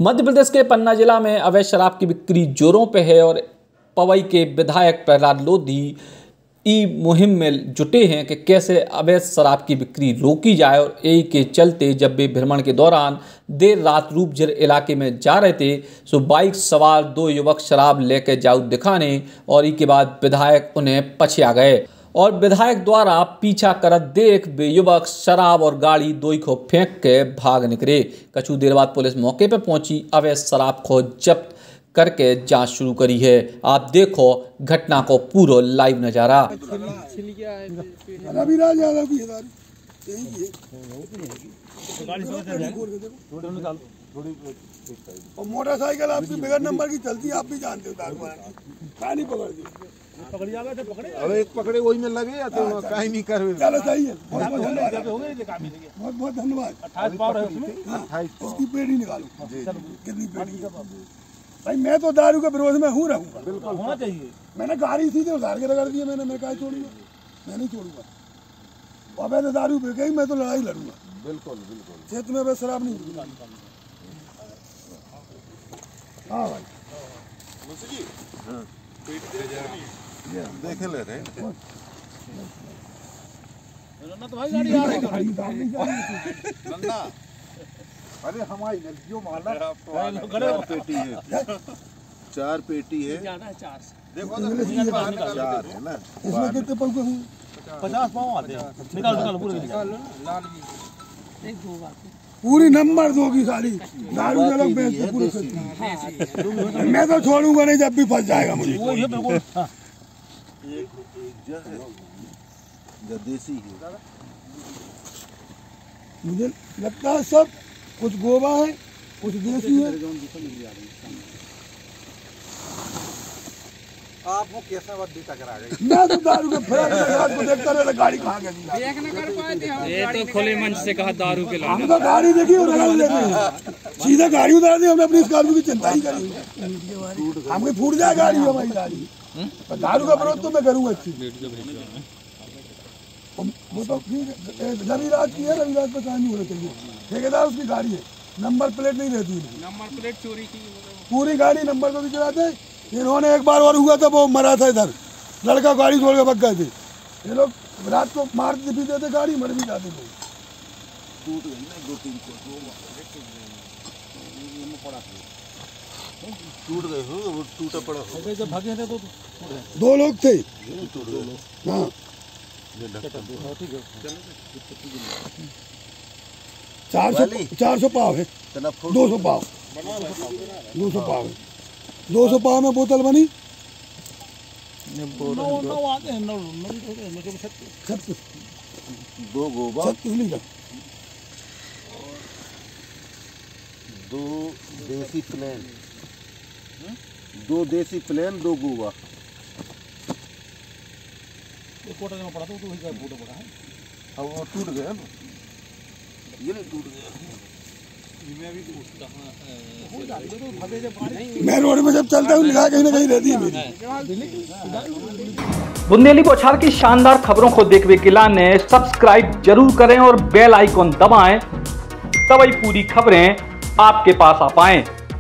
मध्य प्रदेश के पन्ना जिला में अवैध शराब की बिक्री जोरों पे है और पवई के विधायक प्रहलाद लोधी मुहिम में जुटे हैं कि कैसे अवैध शराब की बिक्री रोकी जाए। और यही के चलते जब वे भ्रमण के दौरान देर रात रूपझर इलाके में जा रहे थे तो बाइक सवार दो युवक शराब लेकर जाऊ दिखाने और इसके बाद विधायक उन्हें पछया गए और विधायक द्वारा पीछा करत देख वे युवक शराब और गाड़ी दोई को फेंक के भाग निकले। कुछ देर बाद पुलिस मौके पर पहुंची अवैध शराब को जब्त करके जांच शुरू करी है। आप देखो घटना को पूरा लाइव नजारा। और मोटरसाइकिल आपकी बगैर नंबर की चलती है, आप भी जानते हो। कहाँ नहीं पकड़ दी, अब एक पकड़े वही में लगे या तो कहीं नहीं कर। चलो सही है, बहुत बहुत धन्यवाद। 28 पावर है उसमें, उसकी पेड़ी निकालो। कितनी पेड़ी? भाई मैं तो दारू के विरोध में हूँ, रहूंगा। बिल्कुल होना चाहिए। मैंने गाड़ी सीधे उधार के रगड़ दिया, मैं क्या छोड़ूंगा? मैं नहीं छोड़ूंगा। अब ऐसे दारू पे गई मैं तो लड़ाई लड़ूंगा। बिल्कुल बिल्कुल। क्षेत्र में बस शराब नहीं। हाँ भाई देखे ले रहे अरे हमारी जो माला पेटी है, 4 पेटी है। देखो चार है ना, इसमें कितने पाँव हूँ? 50 पाँव आते हैं। निकाल पूरे पूरी नंबर 2 की सारी दारू के लोग बेचते पूरे। मैं तो छोड़ूंगा नहीं जब भी फंस जाएगा मुझे। देसी है। मुझे लगता है सब कुछ गोवा है, कुछ देसी है। आपको कैसा बात भी टकरा गई? मैं तो दारू के फ्रेंड को देखता रहा, गाड़ी कहाँ गई? ये तो खुले मंच से कहा दारू के हम तो गाड़ी देखी उतार लेते हैं, सीधा गाड़ी उतार दी। हमने अपनी स्कॉर्पियो की चिंता ही करी। हमें फूट जाए गाड़ी, हमारी गाड़ी। दारू का विरोध तो मैं करूँगा अच्छी। वो तो रविराज की है, रविराज पर कहाँ नहीं होना चाहिए। ठेकेदार उसकी गाड़ी है, नंबर प्लेट नहीं रहती। नंबर प्लेट चोरी की पूरी गाड़ी नंबर को भी चलाते। इन्होंने एक बार और हुआ था, वो मरा था इधर, लड़का गाड़ी छोड़ के भग गए थे। ये लोग रात को मारते पीते थे, गाड़ी मर भी जाते थे। टूट गई ना 2-3 टूट गए हो, वो टूटा पड़ा हो। जब भागे थे तो 2 लोग थे। हाँ 400 पाव है, 200 पाव, 200 पाव है। 200 पाव में बोतल बनी 2 गोबा, 36 लीटर, 2 देसी प्लेन, 2 देसी प्लेन, 2 गोबा। कोटा में पड़ा तो वही का फोटो पड़ा है। अब वो टूट गया ना, ये नहीं टूट गया। मैं रोड में जब चलता हूँ निगाह कहीं ना कहीं रहती है मेरी। बुंदेली बौछार की शानदार खबरों को देखने के लिए सब्सक्राइब जरूर करें और बेल आइकॉन दबाएं, तभी पूरी खबरें आपके पास आ पाएं।